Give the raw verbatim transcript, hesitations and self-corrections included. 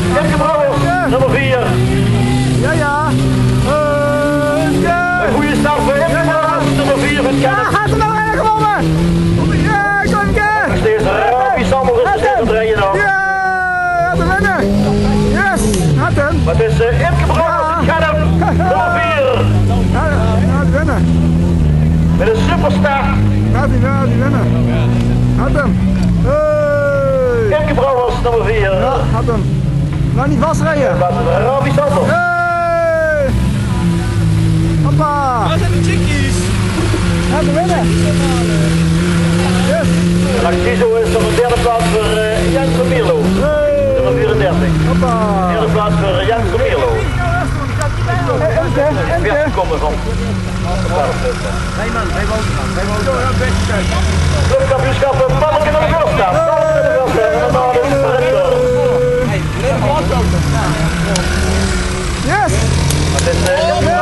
Imke Brouwers, nummer vier. Ja, ja. Een goede start voor Imke Brouwers, nummer vier van Ja, Kenneth. gaat er nou een gewonnen? Ja, kom een keer. Steeds Ravi Sander is de steeds rijden nog. Ja, gaat er winnen. Yes, gaat hem. Maar het is uh, Imke Brouwers, Ja. Kenneth, nummer vier. Ja, gaat winnen. Met een superstart. Gaat hij, gaat hij winnen. Gaat hem. Hey. Imke Brouwers, nummer vier. Ja, gaat hem. Nou niet vastrijden. Dat is Ravi Sander. Hey. Hoppa. Waar zijn de chickies? Gaat hij winnen. Yes. Narciso is op de derde plaats voor uh, Jens van Mierlo. Hey. Nummer vierendertig. Hoppa. Derde plaats voor uh, Jens van Mierlo. Emke, Emke. veertig seconden van. Nee man, wij wonen gaan. Wij wonen gaan. Clubkampioenschap Panneke naar de Veldstaan. Panneke naar de Veldstaan. En dan is het Renner. Yes. Het is uh,